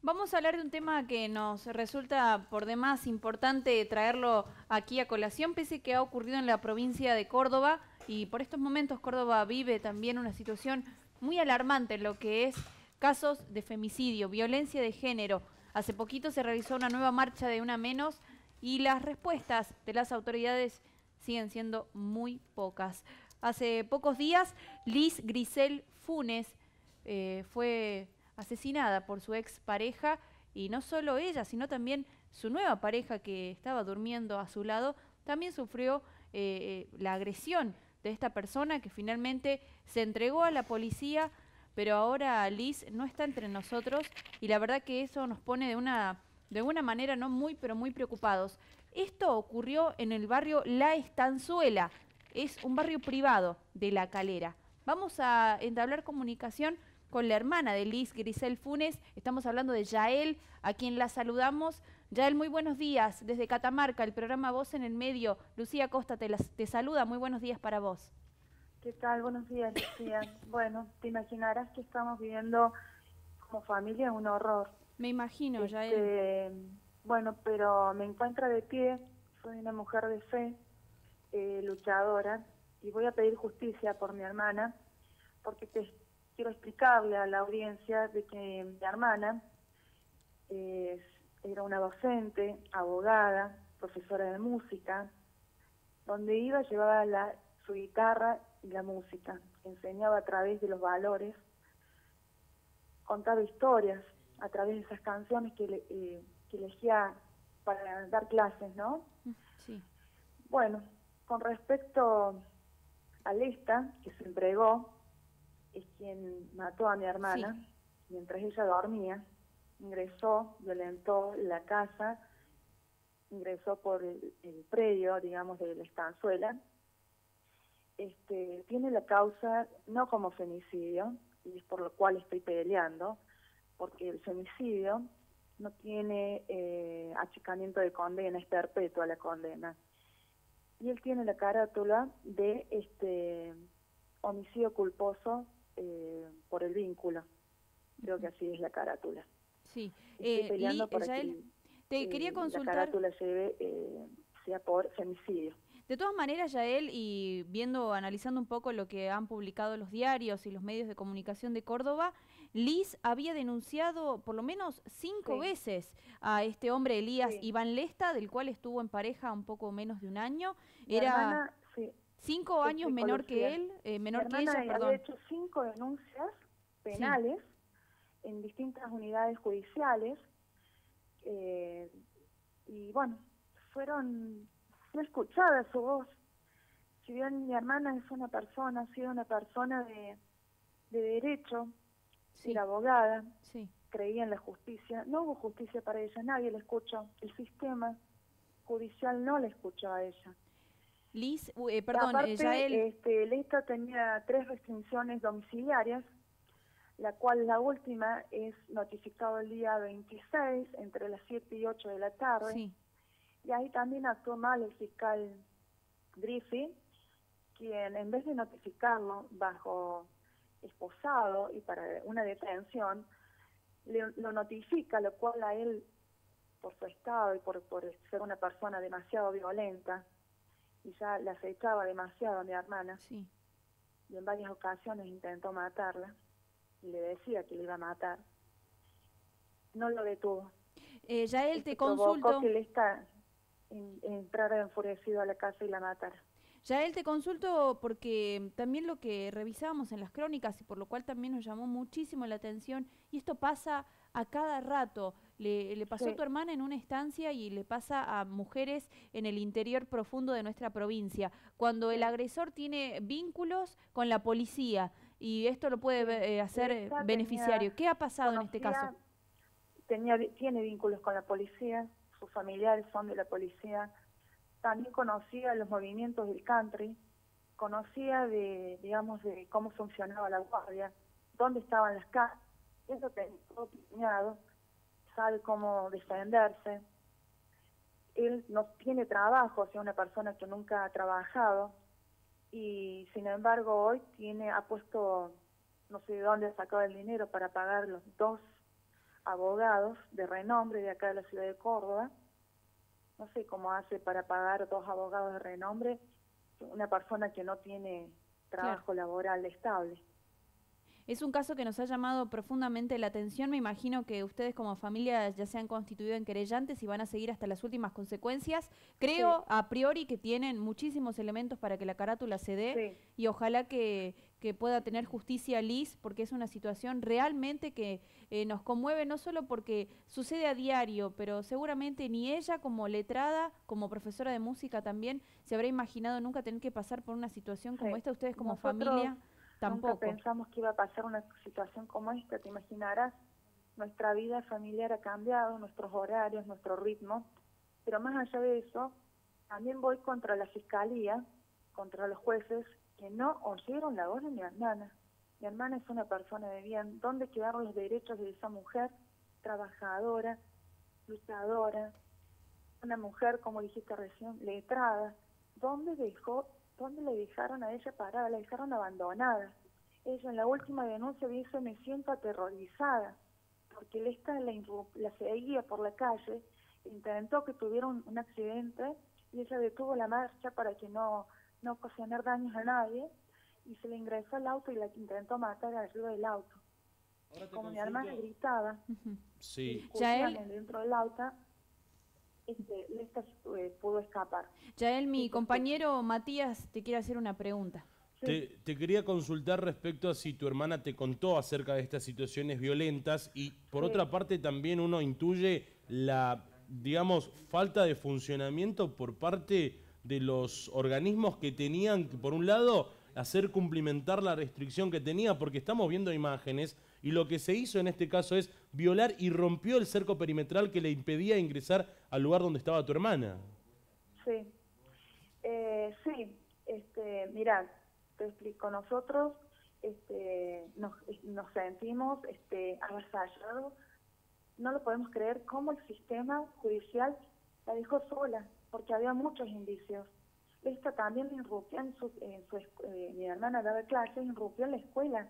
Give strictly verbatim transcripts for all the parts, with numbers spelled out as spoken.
Vamos a hablar de un tema que nos resulta por demás importante traerlo aquí a colación, pese que ha ocurrido en la provincia de Córdoba, y por estos momentos Córdoba vive también una situación muy alarmante en lo que es casos de femicidio, violencia de género. Hace poquito se realizó una nueva marcha de Una Menos y las respuestas de las autoridades siguen siendo muy pocas. Hace pocos días, Liz Grisel Funes eh, fue asesinada por su ex pareja, y no solo ella, sino también su nueva pareja que estaba durmiendo a su lado, también sufrió eh, la agresión de esta persona que finalmente se entregó a la policía, pero ahora Liz no está entre nosotros y la verdad que eso nos pone de una, de una manera no muy, pero muy preocupados. Esto ocurrió en el barrio La Estanzuela, es un barrio privado de La Calera. Vamos a entablar comunicación con la hermana de Liz Grisel Funes. Estamos hablando de Yael, a quien la saludamos. Yael, muy buenos días. Desde Catamarca, el programa Voz en el Medio. Lucía Costa te, las, te saluda. Muy buenos días para vos. ¿Qué tal? Buenos días, Lucía. Bueno, te imaginarás que estamos viviendo como familia un horror. Me imagino, este, Yael. Bueno, pero me encuentro de pie. Soy una mujer de fe, eh, luchadora, y voy a pedir justicia por mi hermana, porque te quiero explicarle a la audiencia de que mi hermana eh, era una docente, abogada, profesora de música. Donde iba llevaba la, su guitarra y la música, enseñaba a través de los valores, contaba historias a través de esas canciones que, le, eh, que elegía para dar clases, ¿no? Sí. Bueno, con respecto a esta que se entregó, es quien mató a mi hermana, sí, mientras ella dormía, ingresó, violentó la casa, ingresó por el, el predio, digamos, de la Estanzuela. Este, tiene la causa no como femicidio, y es por lo cual estoy peleando, porque el femicidio no tiene eh, achicamiento de condena, es perpetua la condena. Y él tiene la carátula de este homicidio culposo eh, por el vínculo. Creo que así es la carátula. Sí. Estoy Eh, peleando Li, para Yael, que te eh, quería consultar. la carátula lleve, eh, sea por femicidio. De todas maneras, Yael, y viendo, analizando un poco lo que han publicado los diarios y los medios de comunicación de Córdoba, Liz había denunciado por lo menos cinco Sí. veces a este hombre, Elías Sí. Iván Lesta, del cual estuvo en pareja un poco menos de un año. Mi Era hermana, sí, cinco te años explico, menor Lucía. que él, eh, menor Mi que hermana ella, había perdón. hecho cinco denuncias penales sí. en distintas unidades judiciales, eh, y bueno, fueron no escuchada su voz. Si bien mi hermana es una persona, ha sido una persona de, de derecho, Sí. era abogada, Sí. creía en la justicia, no hubo justicia para ella, nadie la escuchó, el sistema judicial no la escuchó a ella. Liz, eh, perdón, Aparte, eh, Yael. este, Lesta tenía tres restricciones domiciliarias, la cual la última es notificado el día veintiséis, entre las siete y ocho de la tarde, Sí. y ahí también actuó mal el fiscal Griffith, quien en vez de notificarlo bajo esposado y para una detención, le, lo notifica, lo cual a él, por su estado y por, por ser una persona demasiado violenta, y ya la acechaba demasiado a mi hermana, Sí. y en varias ocasiones intentó matarla, y le decía que le iba a matar, no lo detuvo. Eh, Yael, Esto te provocó consulto. que él está en, entrara enfurecido a la casa y la matara. Yael, te consulto porque también lo que revisábamos en las crónicas y por lo cual también nos llamó muchísimo la atención, y esto pasa a cada rato, le, le pasó Sí. a tu hermana en una estancia y le pasa a mujeres en el interior profundo de nuestra provincia, cuando sí. el agresor tiene vínculos con la policía y esto lo puede sí. eh, hacer Esta beneficiario. Tenía, ¿Qué ha pasado conocía, en este caso? Tenía, tiene vínculos con la policía, sus familiares son de la policía. También conocía los movimientos del country, conocía de, digamos, de cómo funcionaba la guardia, dónde estaban las casas, eso tenía todo planeado, sabe cómo defenderse. Él no tiene trabajo, o sea, una persona que nunca ha trabajado, y sin embargo hoy tiene, ha puesto, no sé de dónde ha sacado el dinero para pagar los dos abogados de renombre de acá de la ciudad de Córdoba. No sé cómo hace para pagar dos abogados de renombre una persona que no tiene trabajo claro. laboral estable. Es un caso que nos ha llamado profundamente la atención. Me imagino que ustedes como familia ya se han constituido en querellantes y van a seguir hasta las últimas consecuencias. Creo sí. a priori que tienen muchísimos elementos para que la carátula se dé sí. y ojalá que, que pueda tener justicia Liz, porque es una situación realmente que eh, nos conmueve, no solo porque sucede a diario, pero seguramente ni ella como letrada, como profesora de música también, se habrá imaginado nunca tener que pasar por una situación como sí. esta. Ustedes como Nosotros familia... Tampoco. Nunca pensamos que iba a pasar una situación como esta, te imaginarás, nuestra vida familiar ha cambiado, nuestros horarios, nuestro ritmo, pero más allá de eso, también voy contra la fiscalía, contra los jueces, que no oyeron la voz de mi hermana. Mi hermana es una persona de bien. ¿Dónde quedaron los derechos de esa mujer trabajadora, luchadora, una mujer, como dijiste recién, letrada? ¿Dónde dejó ¿Dónde le dejaron a ella parada? La dejaron abandonada. Ella en la última denuncia dice, me siento aterrorizada, porque él está la, la seguía por la calle, intentó que tuviera un, un accidente, y ella detuvo la marcha para que no, no ocasionar daños a nadie, y se le ingresó al auto y la intentó matar arriba del auto. Como consulto. Mi hermana gritaba, uh-huh. sí. Ya él... dentro del auto, Este, esta eh, pudo escapar. Yael, mi sí, compañero sí. Matías te quiere hacer una pregunta. Sí. Te, te quería consultar respecto a si tu hermana te contó acerca de estas situaciones violentas y por sí. otra parte también uno intuye la, digamos, falta de funcionamiento por parte de los organismos que tenían, por un lado, hacer cumplimentar la restricción que tenía, porque estamos viendo imágenes y lo que se hizo en este caso es violar y rompió el cerco perimetral que le impedía ingresar al lugar donde estaba tu hermana. Sí, eh, sí, este, mirá, te explico, nosotros este, nos, nos sentimos este, avasallados, no lo podemos creer cómo el sistema judicial la dejó sola, porque había muchos indicios. Esta también irrumpió en su, en su eh, mi hermana daba clases, irrumpió en la escuela.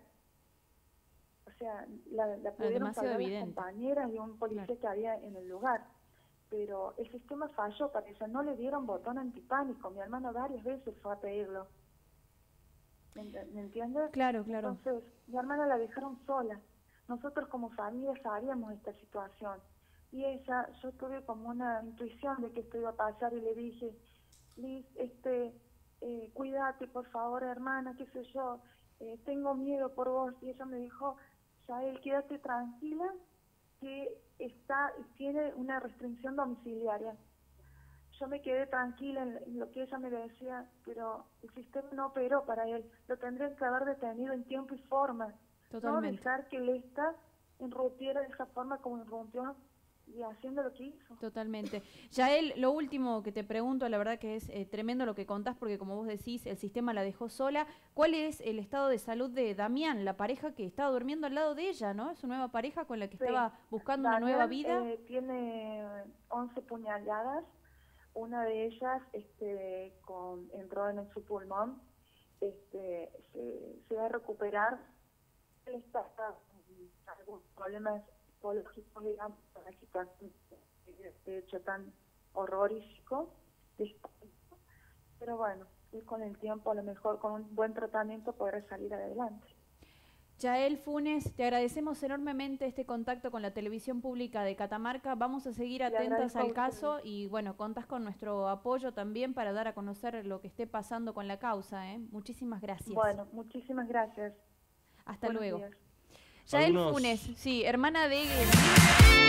O sea, la, la pudieron pagar las compañeras y un policía claro. que había en el lugar. Pero el sistema falló para ella, no le dieron botón antipánico. Mi hermana varias veces fue a pedirlo. ¿Me, ¿me entiendes? Claro, claro. Entonces, mi hermana la dejaron sola. Nosotros como familia sabíamos esta situación. Y ella, yo tuve como una intuición de que esto iba a pasar y le dije, Liz, este, eh, cuídate por favor hermana, qué sé yo, eh, tengo miedo por vos. Y ella me dijo, Yael, quédate tranquila, que está tiene una restricción domiciliaria. Yo me quedé tranquila en, en lo que ella me decía, pero el sistema no operó para él. Lo tendrían que haber detenido en tiempo y forma. Totalmente. No dejar que él esta irrumpiera de esa forma como irrumpió y haciendo lo que hizo. Totalmente. Yael, lo último que te pregunto, la verdad que es eh, tremendo lo que contás, porque como vos decís, el sistema la dejó sola. ¿Cuál es el estado de salud de Damián, la pareja que estaba durmiendo al lado de ella, ¿no? Su nueva pareja con la que sí. estaba buscando Damián, una nueva vida. Eh, tiene once puñaladas, una de ellas este, con, entró en su pulmón, este, se, se va a recuperar. Él está con algunos problemas psicológicos, digamos, para quitar este hecho tan horrorífico, pero bueno, y con el tiempo a lo mejor con un buen tratamiento podrá salir adelante. Yael Funes, te agradecemos enormemente este contacto con la televisión pública de Catamarca. Vamos a seguir atentas al caso y bueno, contás con nuestro apoyo también para dar a conocer lo que esté pasando con la causa, ¿eh? Muchísimas gracias. Bueno, muchísimas gracias. Hasta Buenos luego. días. Yael Funes, sí, hermana de...